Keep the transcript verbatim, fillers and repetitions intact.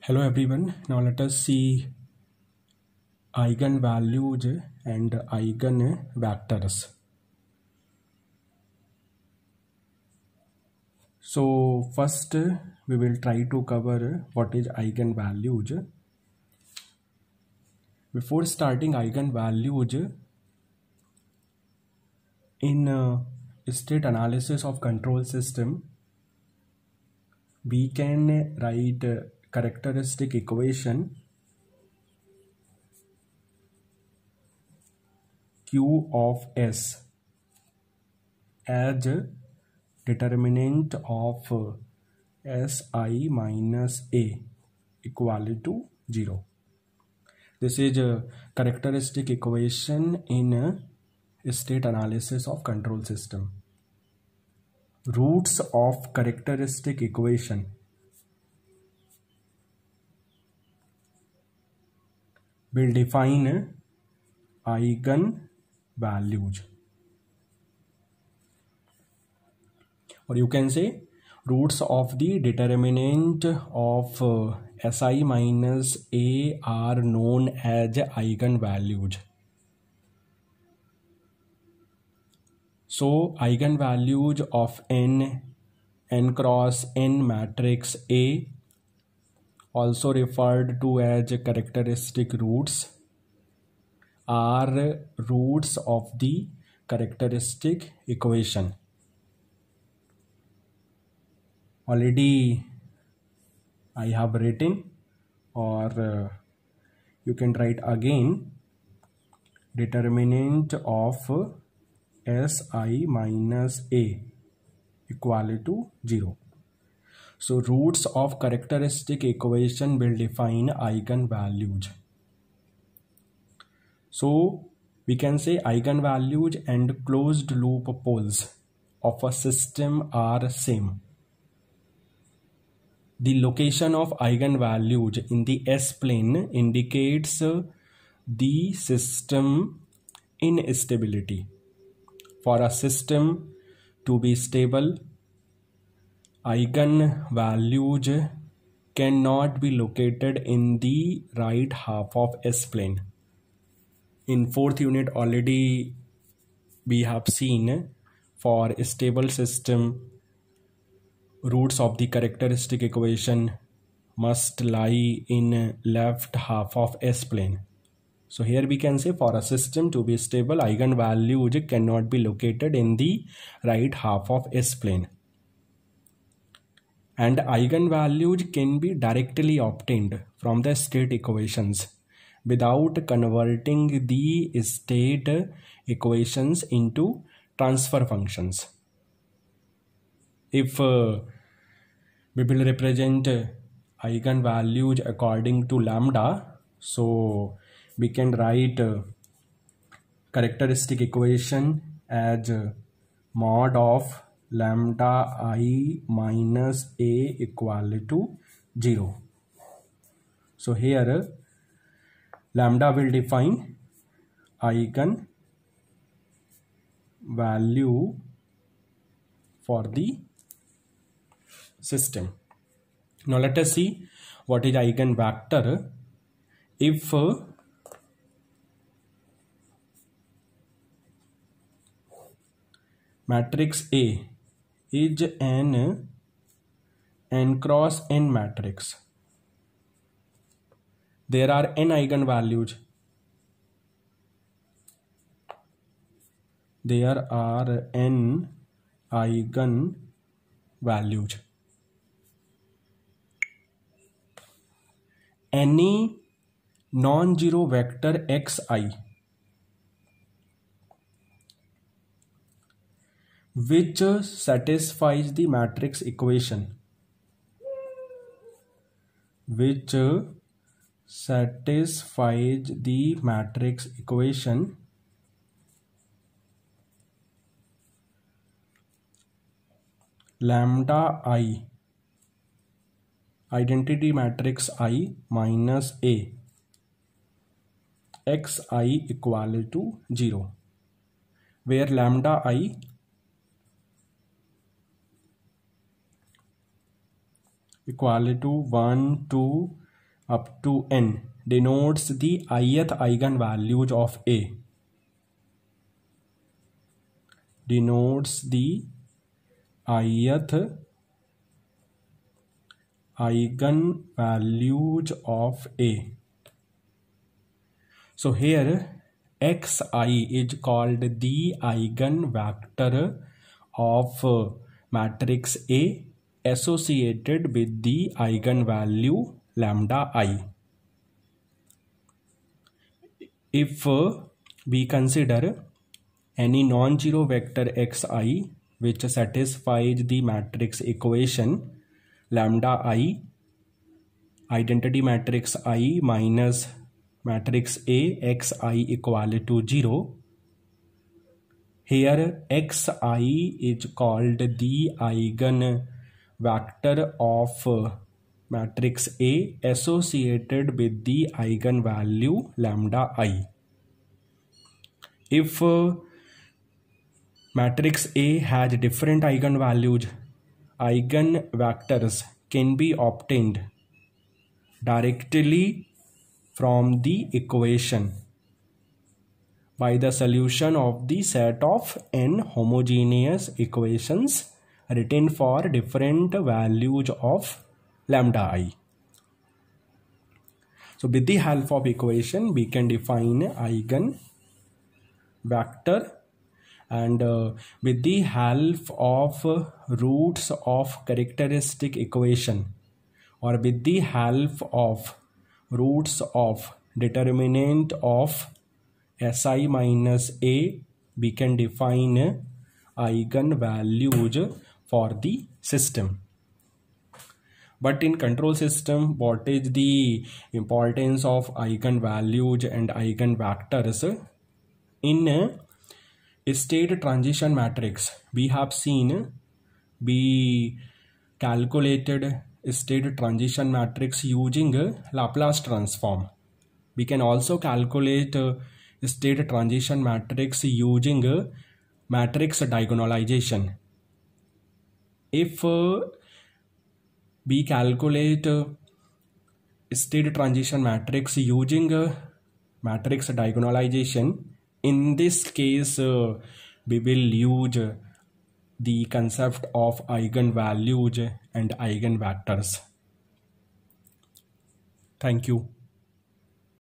Hello everyone. Now let us see eigenvalues and eigenvectors. So first we will try to cover what is eigenvalues. Before starting eigenvalues, in uh, state analysis of control system, we can write uh, characteristic equation Q of S as determinant of uh, Si minus A equal to zero. This is a characteristic equation in a state analysis of control system. Roots of characteristic equation will define eigenvalues, or you can say roots of the determinant of uh, Si minus A are known as eigenvalues. So eigenvalues of n, n cross n matrix A, also referred to as characteristic roots, are roots of the characteristic equation. Already I have written, or uh, you can write again, determinant of Si minus A equal to zero. So roots of characteristic equation will define eigenvalues. So we can say eigenvalues and closed loop poles of a system are same. The location of eigenvalues in the S-plane indicates the system instability. For a system to be stable, eigenvalues cannot be located in the right half of S-plane. In fourth unit already we have seen, for a stable system, roots of the characteristic equation must lie in left half of S-plane. So here we can say for a system to be stable, eigenvalues cannot be located in the right half of S-plane. And eigenvalues can be directly obtained from the state equations without converting the state equations into transfer functions. If uh, we will represent eigenvalues according to lambda, so we can write uh, characteristic equation as uh, mod of lambda I minus A equal to zero. So here uh, lambda will define eigen value for the system. Now let us see what is eigenvector. If uh, matrix A is an n cross n matrix, there are n eigenvalues. There are n eigenvalues. Any non-zero vector xi which satisfies the matrix equation, which satisfies the matrix equation lambda I, identity matrix I minus A, xi equal to zero, where lambda I equal to one, two, up to n denotes the ith eigenvalues of A. Denotes the ith eigenvalues of A. So here xi is called the eigenvector of matrix A associated with the eigenvalue lambda I. If we consider any non-zero vector xi which satisfies the matrix equation lambda I, identity matrix I minus matrix A xi equal to zero, here xi is called the eigenvector of matrix A associated with the eigenvalue lambda I. If uh, matrix A has different eigenvalues, eigenvectors can be obtained directly from the equation by the solution of the set of n homogeneous equations written for different values of lambda I. So with the help of equation we can define eigenvector, and uh, with the help of uh, roots of characteristic equation or with the help of roots of determinant of Si minus A, we can define eigenvalues for the system. But in control system, what is the importance of eigenvalues and eigenvectors? In a state transition matrix, we have seen we calculated state transition matrix using Laplace transform. We can also calculate state transition matrix using matrix diagonalization. If we calculate state transition matrix using matrix diagonalization, in this case uh, we will use the concept of eigenvalues and eigenvectors. Thank you.